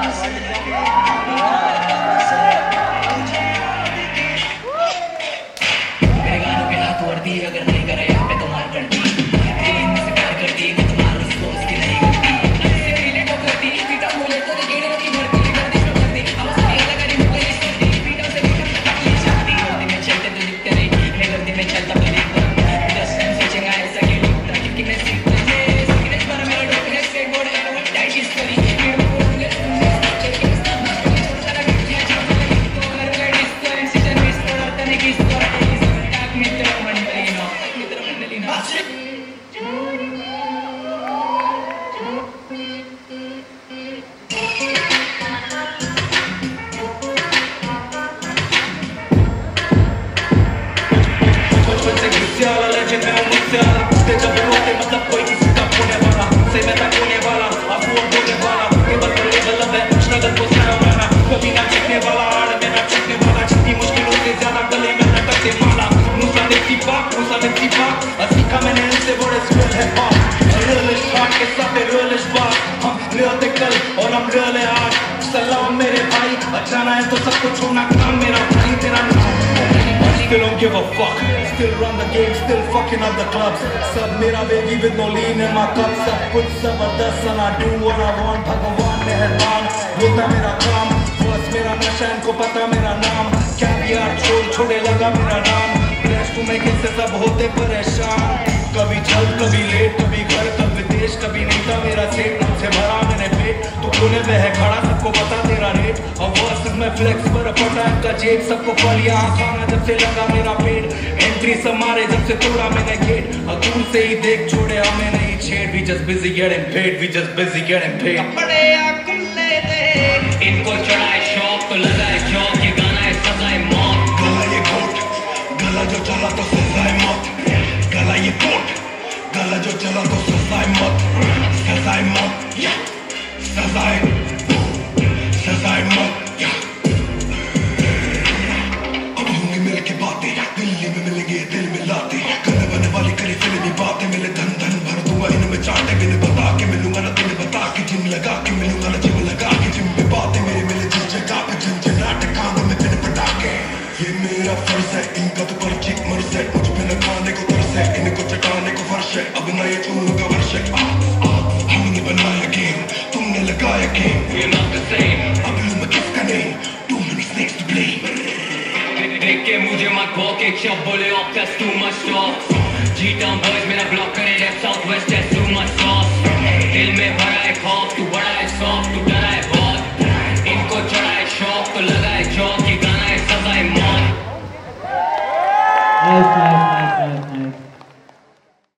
मेरे गानों पे हाथ वर्दी अगर नहीं करे यहाँ पे तो मार पड़ती से प्यार करती मैं तुम्हारा उसको उसकी नहीं करती करती पीटा बोले तो गेड़े की भरती गर्दिश में भरती अब सारी अलग करी मुझे इस करती पीटा से पीटा चाहती गर्दी में चलते तो दिखते नहीं मैं गर्दी में चलता तो दिखता जस्ट टाइम से चंगा ऐसा कि लूटा क्योंकि मैं सीखता है सीखने पर मेरा डॉक्टर से बोर्ड है वो टाइट इस करी मेरे को बोलूंगा तुमने चेक इस तरह छोटा सा किया जाता है तो अगर मैं डिस्को इंसिजन मिस करता नहीं किस तरह मित्र मंडली ना बचपन से गुस्से वाला लेजेंड मैं हूँ मुझसे वाला उसके जब रोते मतलब कोई किसी का होने वाला से मैं तक होने वाला अब वो बोलने वाला केवल बोले गलत है स्ट्रगल को सहा वाला कभी ना चुकने वाला आड़ में ना चुकने वाला जितनी मुश्किलों से ज्यादा गले में न टकने वाला मुसा ने सीखा सीखा मैंने इनसे बड़े स्किल है रियलिस्ट हार्ट के साथ रियलिस्ट बात हम रियल थे कल और हम रियल है आज सलाम मेरे भाई अचाना है तो सब कुछ छोड़ना काम मेरा भाई तेरा नाम Still don't give a fuck, still run the game, still fucking up the clubs. Sab mera baby with no lean in my cup. Sab kuch zabardast and I do what I want. Bhagwan meherban, hota mera kaam. First mera nasha inko pata mera naam. Caviar chode laga mera naam. Blessed to make it se sab hote pareshan. कभी छल कभी late कभी घर कभी विदेश कभी नहीं था मेरा सेठ से भरा मैंने पेट तो कोने में है खड़ा सबको पता तेरा रेट और वर्सेस में फ्लेक्स पर पटा इनका जेब सबको पल यहाँ खाना जब से लगा मेरा पेट एंट्री सब मारे जब से तोड़ा मैंने गेट और दूर से ही देख छोड़े हमें नहीं छेड़ we just busy getting paid we just busy getting paid कपड़े खुले दे इनको चढ़ाए शौक तो लगाए चौक ये गाना है सजाए मौत गला ये कोट गला जो चला तो सजाए मौत गला ये कोट गला जो चला तो सजाए मत या सजाए मत या अब होंगे मिल के बातें दिल्ली में मिलेंगे दिल मिलाते करने बने वाली करी फिल्मी बातें मिले धन भर दूंगा इनमें चाटे मैंने बता के मिलूंगा ना तुम्हें बता के जिम लगा के मिलूंगा ना जिम लगा के जिम में बातें मेरे मिले जिस जगह पे झंझनाटे कानों में बिन पटाके ये मेरा फर्ज है इनका तो पर्ची मर्ज है मुझ पे न खाने को तरस है इनको चटाने को फर्श है अब ना ये चूंगा वर्ष है हमने बनाया गेम तुमने लगाया game we're not the same अब लूं मैं किसका name too many snakes to blame देख के मुझे मत भौंक एक शब्द बोले off that's too much talk G-Town boys मेरा ब्लॉक करे left south west that's too much sauce दिल में भरा है खौफ तू बड़ा है सॉफ्ट तू डरा है बहुत इनको चढ़ा है शौक तो लगा है चौक ये गाना है सजाए मौत Nice.